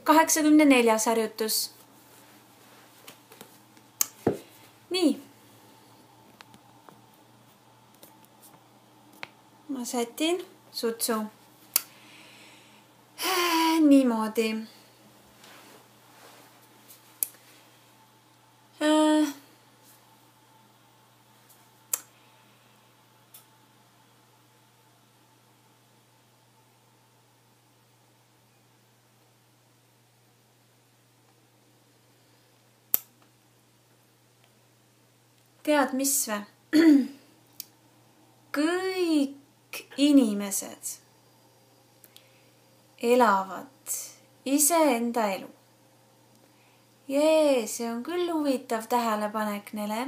84. harjutus. Nii. Ma sätin sutsu. Niimoodi. Tead, mis või? Kõik inimesed elavad iseenda elu. See on küll huvitav tähelepanek neile.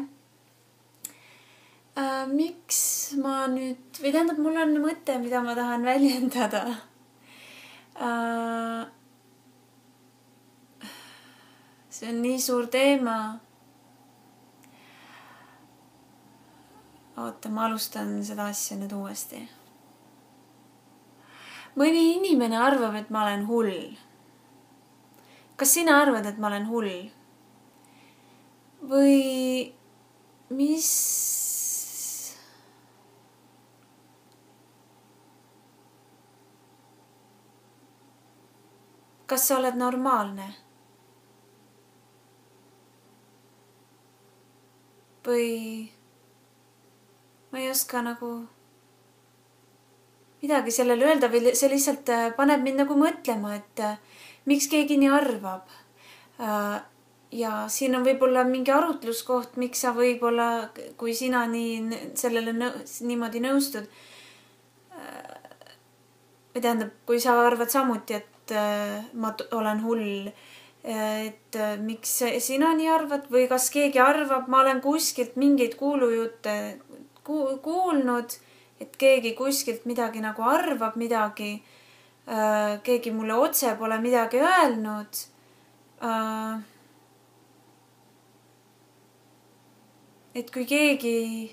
Miks ma nüüd, või tähendab, mul on mõte, mida ma tahan väljendada. See on nii suur teema. Oota, ma alustan seda asja nüüd uuesti. Mõni inimene arvab, et ma olen hull. Kas sina arvad, et ma olen hull? Või mis? Kas sa oled normaalne? Või ma ei oska nagu midagi sellele öelda või see lihtsalt paneb mind nagu mõtlema, et miks keegi nii arvab. Ja siin on võib-olla mingi arutluskoht, miks sa võib-olla, kui sina sellele niimoodi nõustud. Või tähendab, kui sa arvad samuti, et ma olen hull, et miks sina nii arvad või kas keegi arvab, ma olen kuskilt mingeid kuulujutte kuulnud, et keegi kuskilt midagi nagu arvab midagi, keegi mulle otse pole midagi öelnud. Et kui keegi,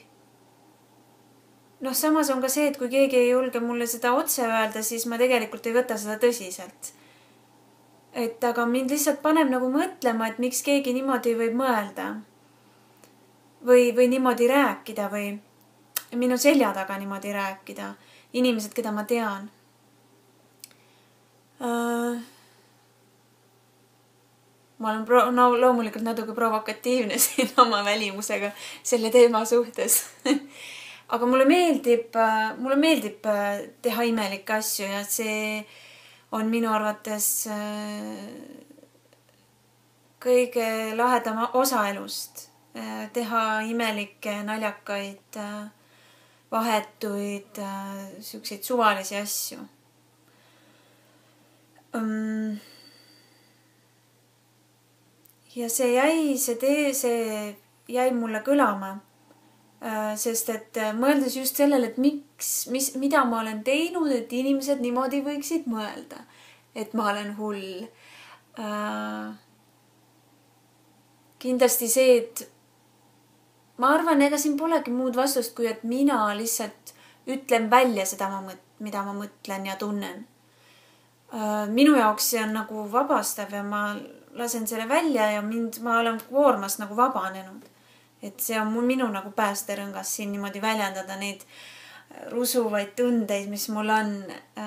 samas on ka see, et kui keegi ei julge mulle seda otse öelda, siis ma tegelikult ei võta seda tõsiselt. Et aga mind lihtsalt paneb nagu mõtlema, et miks keegi niimoodi võib mõelda või niimoodi rääkida või minu selja taga niimoodi rääkida. Inimesed, keda ma tean. Ma olen loomulikult natuke provokatiivne siin oma välimusega selle teema suhtes. Aga mulle meeldib teha imelikke asju ja see on minu arvates kõige lahedama osa elust. Teha imelikke, naljakaid, vahetuid, siukseid suvalisi asju. Ja see jäi mulle kõlama, sest et mõeldes just sellele, et mida ma olen teinud, et inimesed niimoodi võiksid mõelda, et ma olen hull. Kindlasti see, et ma arvan, ega siin polegi muud vastust, kui et mina lihtsalt ütlen välja seda, mida ma mõtlen ja tunnen. Minu jaoks see on nagu vabastav ja ma lasen selle välja ja ma olen koormast nagu vabanenud. Et see on minu nagu päästerõngas siin niimoodi väljendada neid rusuvaid tundeid, mis mul on.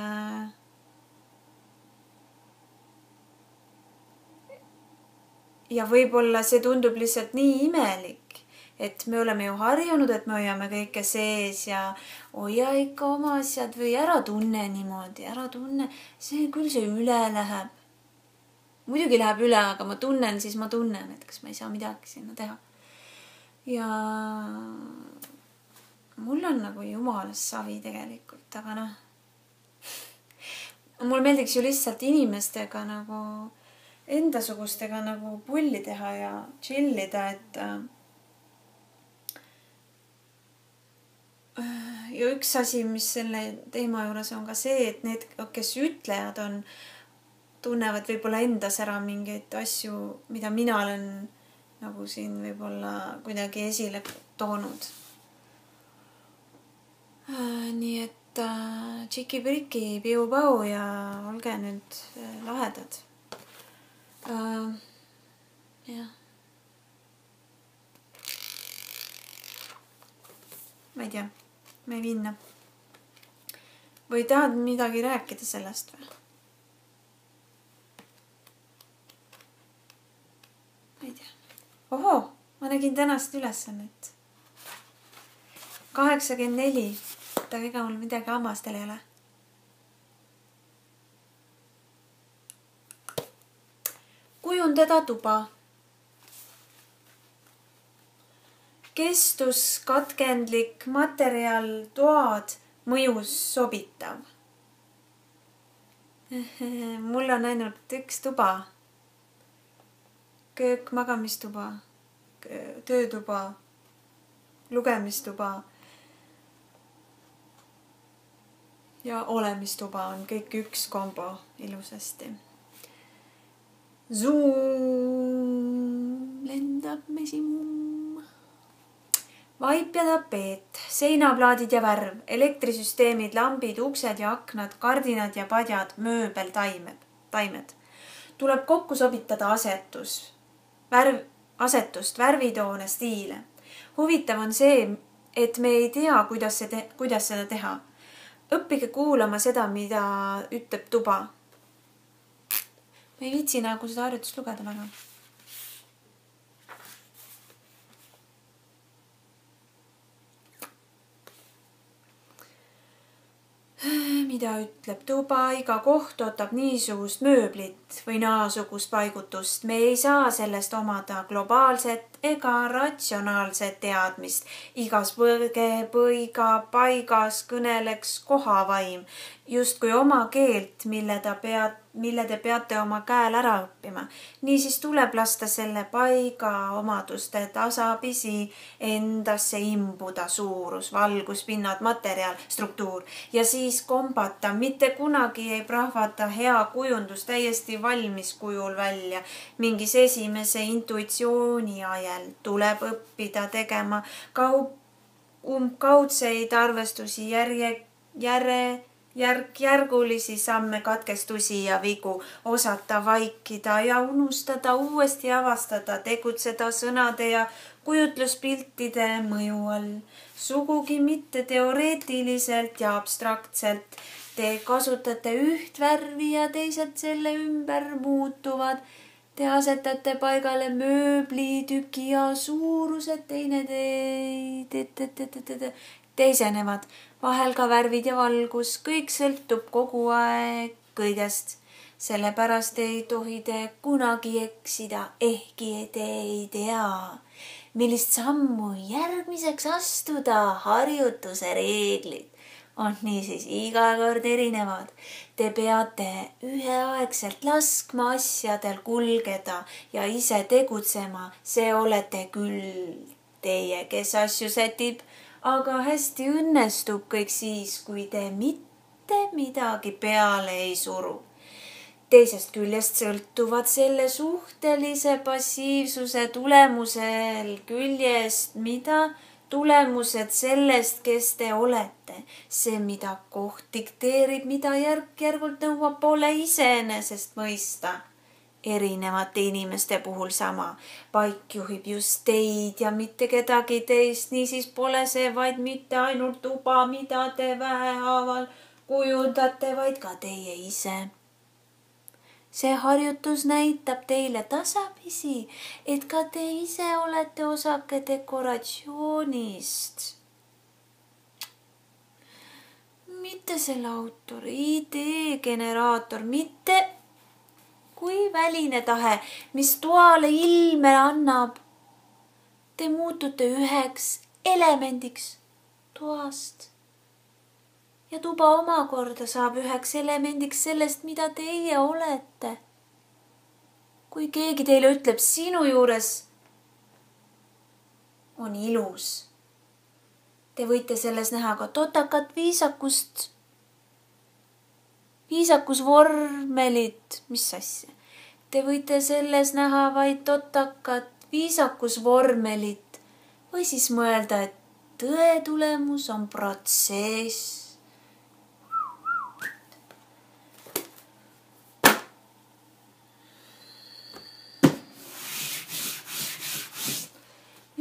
Ja võib-olla see tundub lihtsalt nii imelik, et me oleme ju harjunud, et me hoiame kõike sees ja hoia ikka oma asjad või ära tunne niimoodi, ära tunne. See küll see üle läheb. Muidugi läheb üle, aga ma tunnen, siis ma tunnen, et kas ma ei saa midagi sinna teha. Ja mul on nagu jumalas savi tegelikult, aga mul meeldiks ju lihtsalt inimestega nagu endasugustega nagu pulli teha ja chillida, et ja üks asi, mis selle teema juures on ka see, et need, kes ütlejad on, tunnevad võib-olla endas ära mingeid asju, mida mina olen nagu siin võib-olla kuidagi esile toonud. Nii et tšiki-priki, piu-pau ja olge nüüd lahedad. Jah. Ma ei tea, ma ei minna. Või tahad midagi rääkida sellest või? Ma ei tea. Ohoo, ma nägin tänast ülesannet. 84. Ega mul midagi hammastel ei ole. Kujundada tuba. Kestus, katkendlik, materjal, toad, mõjus sobitav. Mul on ainult üks tuba. Köök, magamistuba, töötuba, lugemistuba ja olemistuba on kõik üks kombo ilusasti. Zoom, lendab mesimumm. Vaip ja tapeet, seinaplaadid ja värv, elektrisüsteemid, lambid, uksed ja aknad, kardinad ja padjad, mööbel, taimed. Tuleb kokku sobitada asetust, värvitoone, stiile. Huvitav on see, et me ei tea, kuidas seda teha. Õppige kuulama seda, mida ütleb tuba. Ma ei viitsi nagu seda harjutust lugeda väga. Mida ütleb tuba, iga koht ootab niisugust mööblit või naasugust paigutust. Me ei saa sellest omada globaalset ega ratsionaalset teadmist. Igas põiga paigas kõneleks kohavaim, justkui oma keelt, mille te peate oma käel ära õppima. Niisiis tuleb lasta selle paiga omaduste tasapisi endasse imbuda suurus, valgus, pinnad, materjal, struktuur ja siis kombata. Mitte kunagi ei prahvata hea kujundus täiesti valmis kujul välja. Mingis esimese intuitsiooni ajal tuleb õppida tegema kaudseid arvestusi järk-järgulisi samme, katkestusi ja vigu, osata vaikida ja unustada, uuesti avastada, tegutseda sõnade ja kujutluspiltide mõju all. Sugugi mitte teoreetiliselt ja abstraktselt. Te kasutate üht värvi ja teised selle ümber muutuvad. Te asetate paigale mööbli, tüki ja suurused teisenevad. Vahel ka värvid ja valgus, kõik sõltub kogu aeg kõigest. Sellepärast ei tohi te kunagi eksida, ehkki te ei tea, millist sammu järgmiseks astuda. Harjutuse reeglid on niisiis iga kord erinevad. Te peate üheaegselt laskma asjadel kulgeda ja ise tegutsema. See olete küll teie, kes asju sätib. Aga hästi õnnestub kõik siis, kui te mitte midagi peale ei suru. Teisest küljest sõltuvad selle suhtelise passiivsuse tulemusel küljest, mida tulemused sellest, kes te olete. See, mida koht dikteerib, mida järk-järgult nõuab, pole iseenesest mõista. Erinevate inimeste puhul sama. Paik juhib just teid ja mitte kedagi teist, niisiis pole see vaid mitte ainult tuba, mida te vähehaaval kujundate, vaid ka teie ise. See harjutus näitab teile tasapisi, et ka te ise olete osake dekoratsioonist. Mitte selle autor, idee generaator, mitte kui väline tahe, mis toale ilme annab. Te muutute üheks elemendiks toast. Ja tuba omakorda saab üheks elemendiks sellest, mida teie olete. Kui keegi teile ütleb, sinu juures on ilus. Te võite selles näha ka totakat viisakust, viisakusvormelit, mis asja. Te võite selles näha vaid totakat viisakusvormelit või siis mõelda, et tõe tulemus on protsess.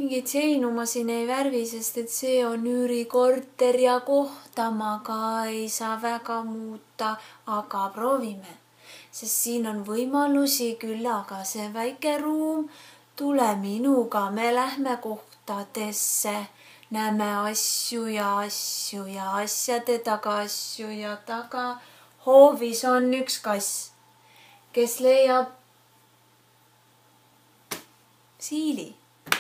mingit seinu ma siin ei värvi, sest et see on üürikorter ja kohta ma ka ei saa väga muuta, aga proovime. Sest siin on võimalusi küll, aga see väike ruum, tule minuga, me lähme kohtadesse. Näeme asju ja asjade taga asju ja taga. Hoovis on üks kass, kes leiab siili.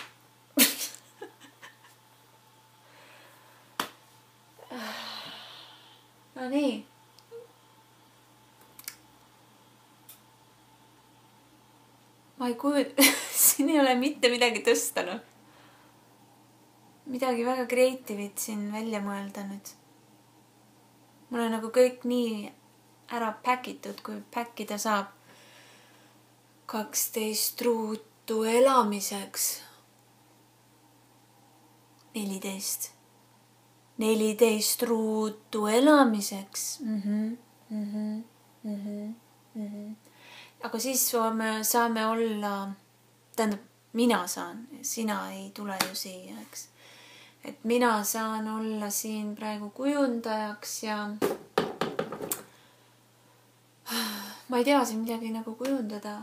No nii. Ma ei siin ei ole mitte midagi tõstanud. Midagi väga kreativit siin välja mõelda nüüd. Mul on nagu kõik nii ära päkitud, kui päkkida saab. 12 ruutu elamiseks. 14 ruutu elamiseks. Aga siis saame olla, tähendab, mina saan, sina ei tule ju siia, eks. Et mina saan olla siin praegu kujundajaks ja ma ei tea siin midagi nagu kujundada.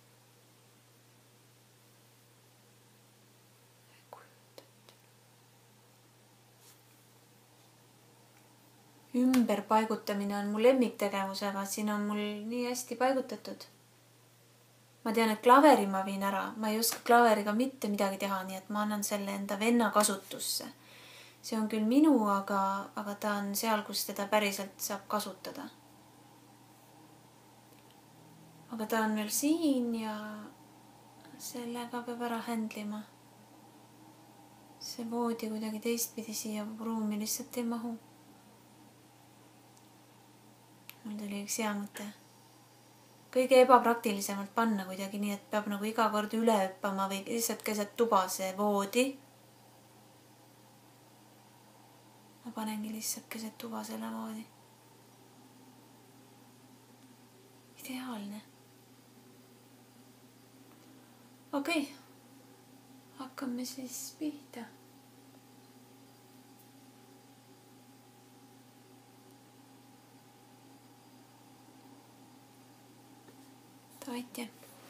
Ümberpaigutamine on mu lemmiktegevus, aga siin on mul nii hästi paigutatud. Ma tean, et klaveri ma viin ära. Ma ei oska klaveriga mitte midagi teha, nii et ma annan selle enda venna kasutusse. See on küll minu, aga ta on seal, kus teda päriselt saab kasutada. Aga ta on veel siin ja sellega peab ära händlima. See voodi kuidagi teistpidi siia ruumi lihtsalt ei mahu. Mul tuli üks hea mõte. Kõige ebapraktilisemalt panna kuidagi nii, et peab nagu iga kord üle hüppama või lihtsalt keset tuba see voodi. Ma panengi lihtsalt keset tuba selle voodi. Ideaalne. Okei. Hakkame siis pihta. Давайте.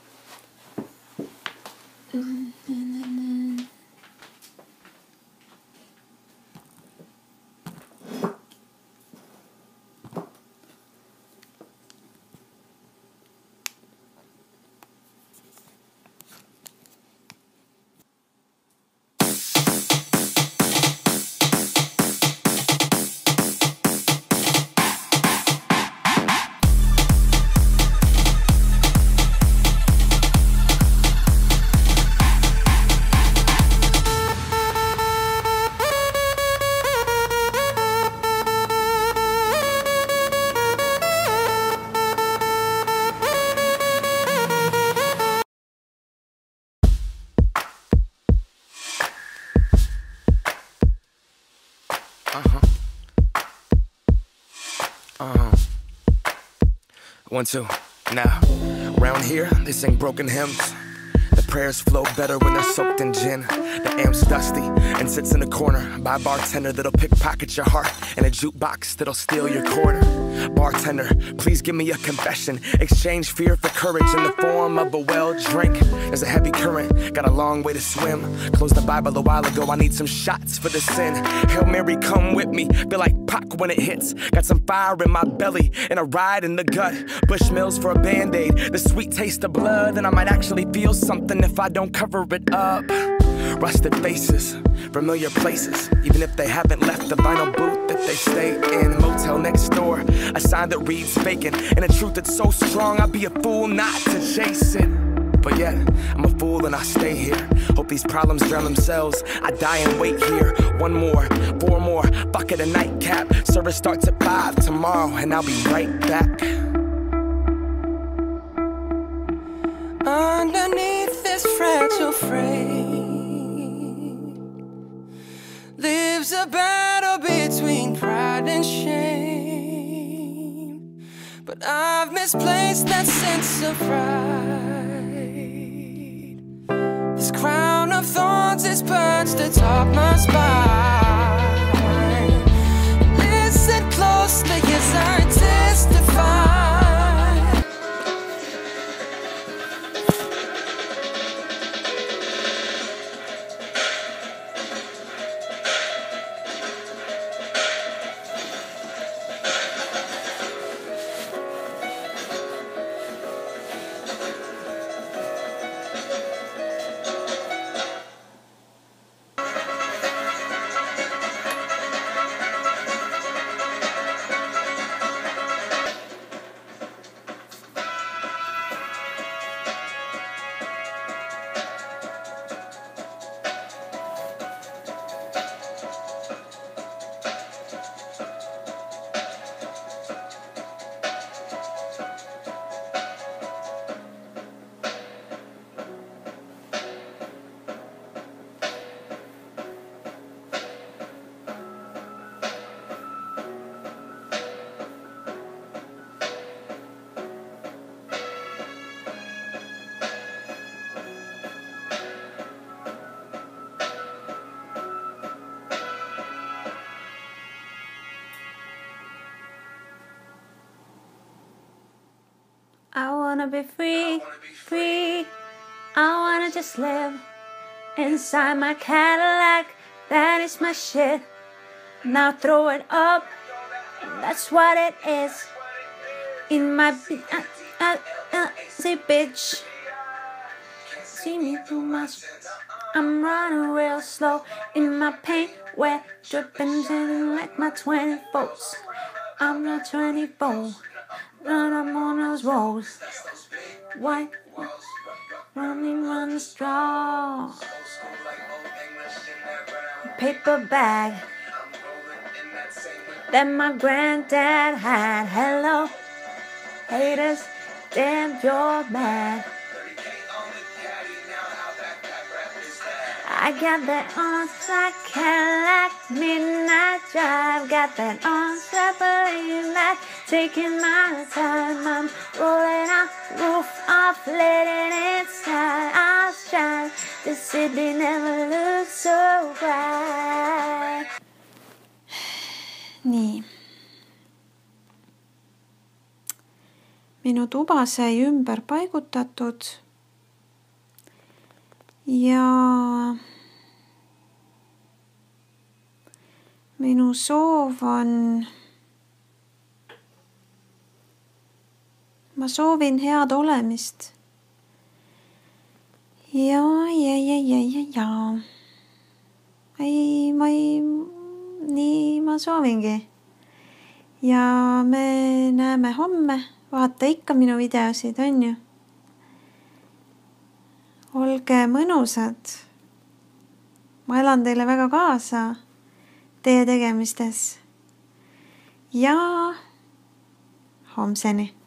One, two, now, around here, they sing broken hymns. The prayers flow better when they're soaked in gin. The amp's dusty and sits in a corner by a bartender that'll pickpocket your heart and a jukebox that'll steal your quarter. Bartender, please give me a confession. Exchange fear for courage in the form of a well drink. There's a heavy current, got a long way to swim. Closed the Bible a while ago, I need some shots for the sin. Hail Mary, come with me, feel like Pac when it hits. Got some fire in my belly and a ride in the gut. Bushmills for a Band-Aid, the sweet taste of blood. And I might actually feel something if I don't cover it up. Rusted faces, familiar places, even if they haven't left the vinyl booth that they stay in. Motel next door, a sign that reads vacant, and a truth that's so strong I'd be a fool not to chase it. But yet, I'm a fool and I stay here. Hope these problems drown themselves. I die and wait here. 1 more, 4 more, bucket of nightcap. Service starts at 5 tomorrow, and I'll be right back. Underneath this fragile frame lives a battle between pride and shame. But I've misplaced that sense of pride. This crown of thorns is burning. the top of my spine. Listen closely as I testify. I wanna be free, free. I wanna just live inside my Cadillac. That is my shit. Now throw it up. That's what it is. In my say bitch. See me too much. I'm running real slow in my paint, wet, dripping like my 24s. I'm not 24. Run up on those rolls. White running on the straw. Paper bag that my granddad had. Hello, haters, damn you're mad. I got that on-track Cadillac, midnight drive. Got that on-track Cadillac, taking my time. I'm rolling out, roof off, letting it slide. I'll shine, the city never looks so bright. Nii. Minu tuba sai ümber paigutatud. Ja minu soov on, ma soovin head olemist. Ja. Nii ma soovingi. Ja me näeme homme. Vaata ikka minu videosid, on ju? Olge mõnusad. Ma elan teile väga kaasa teie tegemistes. Ja homseni.